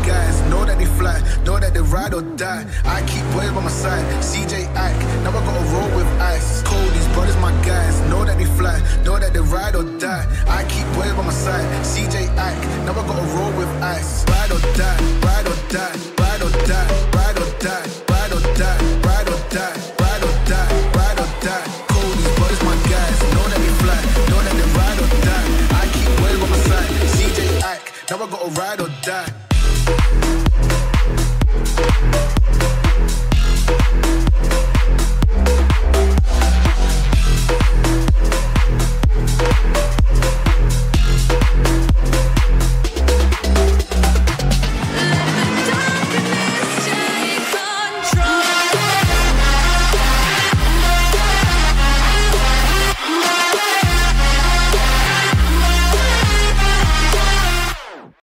guys, know that they fly, know that they ride or die. I keep boys by my side, CJ Ike, now I gotta roll with ice. Cold, these brothers my guys, know that they fly, know that they ride or die. I keep boys by my side, CJ Ike, now I gotta roll with ice. Ride or die, ride or die, ride or die, ride or die, ride or die, ride or die, ride or die, ride or die. Cold, these brothers my guys, know that they fly, know that they ride or die. I keep boys by my side, CJ Ike, now I gotta ride or die.